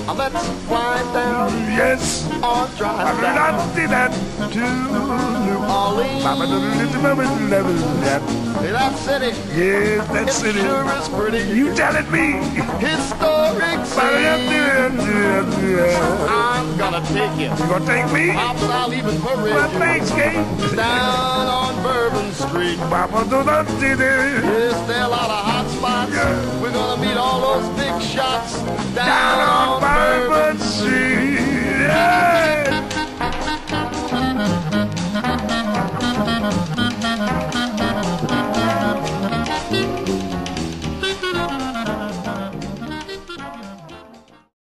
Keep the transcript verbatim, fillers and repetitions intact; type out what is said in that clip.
Let's fly down, Yes, or drive I down don't see that to New Orleans. Hey, that city, Yes, that it city. sure is pretty. You telling me? Historic city. I'm gonna take you. You gonna take me? Pops, I'll even parade Well, you thanks, Kate. down on Bourbon Street. Papa do not see this. Yes, there are a lot of hot spots. Yeah. We're gonna meet all those big shots down, Down on Bourbon Street. Yeah.